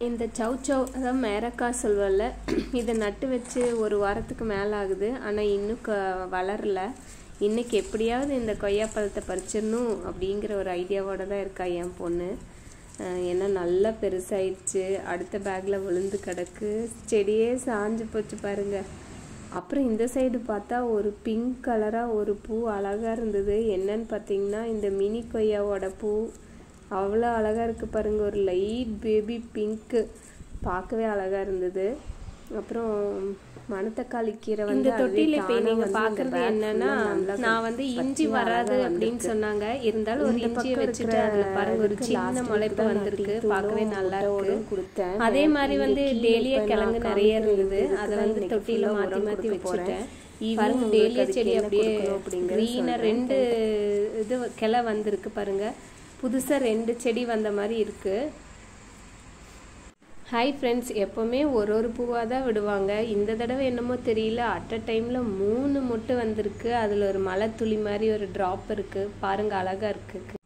இந்த சவ் சவ் அதான் மேரக்காய் சொல்வல இதை நட்டு வச்சு ஒரு வாரத்துக்கு மேலே ஆகுது. ஆனால் இன்னும் வளரல. இன்றைக்கி எப்படியாவது இந்த கொய்யாப்பழத்தை பறிச்சிடணும் அப்படிங்கிற ஒரு ஐடியாவோடு தான் இருக்கா என் பொண்ணு. ஏன்னா நல்லா பெருசாயிடுச்சு. அடுத்த பேக்கில் விழுந்து கிடக்கு. செடியே சாஞ்சு போச்சு பாருங்கள். அப்புறம் இந்த சைடு பார்த்தா ஒரு பிங்க் கலராக ஒரு பூ அழகாக இருந்தது. என்னன்னு பார்த்தீங்கன்னா இந்த மினி கொய்யாவோட பூ அவ்வளோ அழகாக இருக்குது பாருங்கள். ஒரு லைட் பேபி பிங்க்கு, பார்க்கவே அழகாக இருந்தது. அப்புறம் மணத்தக்காளி கீரை வந்து இந்த தொட்டியில் இப்போ நீங்கள் பார்க்குறது என்னன்னா, நான் வந்து இஞ்சி வராது அப்படின்னு சொன்னாங்க. இருந்தாலும் ஒரு இஞ்சியை வச்சுட்டு அதில் பாருங்கள் ஒரு சின்ன முளைப்பு வந்திருக்கு. பார்க்கவே நல்லா இருக்கு. கொடுத்தேன். அதே மாதிரி வந்து டேலியா கிழங்கு நிறைய இருந்தது. அதை வந்து தொட்டியில் மாற்றி மாற்றி வச்சுட்டேன். பாருங்க டேலியா செடி அப்படியே க்ரீனாக 2 இது கிளை வந்திருக்கு பாருங்கள். புதுசாக 2 செடி வந்த மாதிரி இருக்குது. ஹாய் ஃப்ரெண்ட்ஸ், எப்போவுமே ஒரு பூவாக தான் விடுவாங்க. இந்த தடவை என்னமோ தெரியல, அட் அ டைமில் 3 மொட்டு வந்திருக்கு. அதில் ஒரு மலை துளி மாதிரி ஒரு ட்ராப் இருக்குது. பாருங்கள் அழகாக இருக்குது.